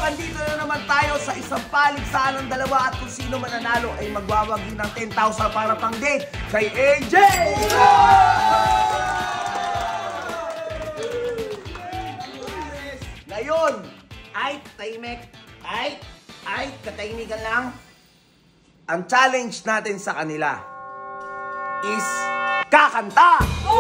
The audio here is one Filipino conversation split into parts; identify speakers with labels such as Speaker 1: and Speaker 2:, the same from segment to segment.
Speaker 1: andito na naman tayo sa isang paligsahan ng dalawa at kung sino mananalo ay magwawagi ng 10,000 para pang date kay AJ! Ngayon, ay tahimik, ay katahimikan lang. Ang challenge natin sa kanila is kakanta!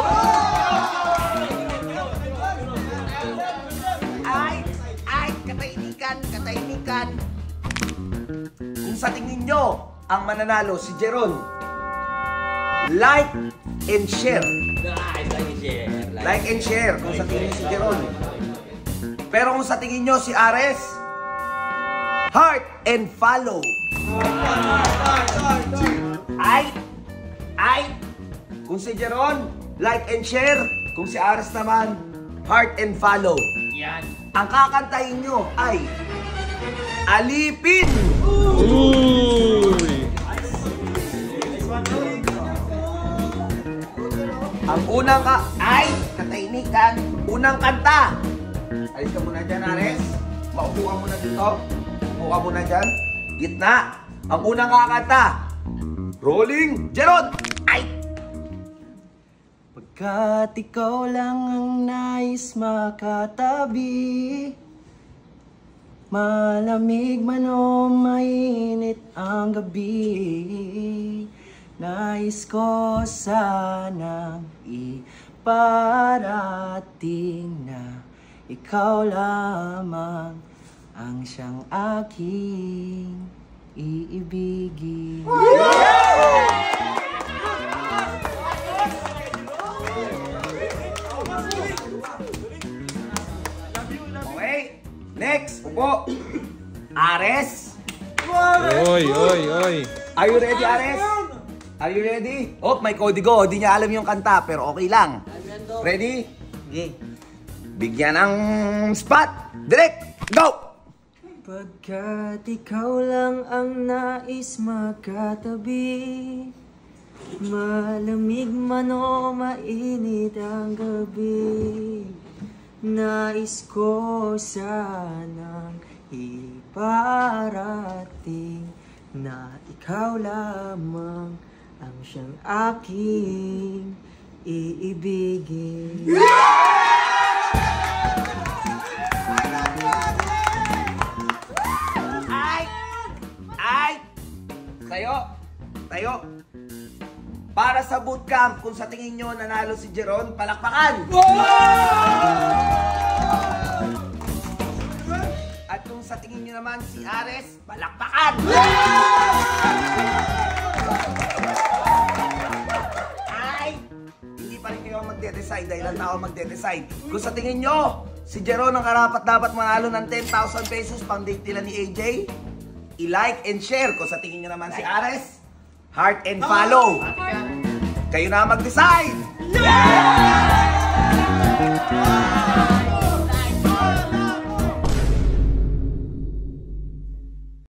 Speaker 1: Katahimikan. Kung sa tingin nyo, ang mananalo si Jeron, like and share. Like and share kung sa tingin nyo si Jeron. Pero kung sa tingin nyo si Ares, heart and follow. Kung si Jeron, like and share. Kung si Ares naman, heart and follow.
Speaker 2: Yan.
Speaker 1: Ang kakantahin nyo ay Alipin! Ang unang ay katahimikan. Unang kanta. Alis ka muna dyan, Ares. Maupo ka muna dito. Maupo ka muna dyan. Gitna. Ang unang kakanta. Rolling. Jeron! Ay! Pagkat ikaw lang ang nais makatabi, malamig man o mainit ang gabi, nais ko sanang iparating na ikaw lamang ang siyang aking iibigin. Okay, next, upo. Ares.
Speaker 3: Oy.
Speaker 1: Are you ready, Ares? Are you ready? Oh, may kodigo. Hindi niya alam yung kanta, pero okay lang. Ready?
Speaker 2: Okay.
Speaker 1: Bigyan ng spot. Direct, go!
Speaker 2: Pagkat ikaw lang ang nais makatabi, malamig man o mainit ang gabi, nais ko sanang iparating na ikaw lamang ang siyang aking iibigin.
Speaker 1: Tayo. Para sa bootcamp, kung sa tingin nyo nanalo si Jeron, palakpakan! At kung sa tingin nyo naman si Ares, palakpakan! Hindi pa rin kayo magde-decide dahil ang tao magde-decide. Kung sa tingin nyo, si Jeron ang karapat-dapat manalo ng 10,000 pesos pang date nila ni AJ, i-like and share. Kung sa tingin nyo naman si Ares, heart and follow. Kayo na mag-decide!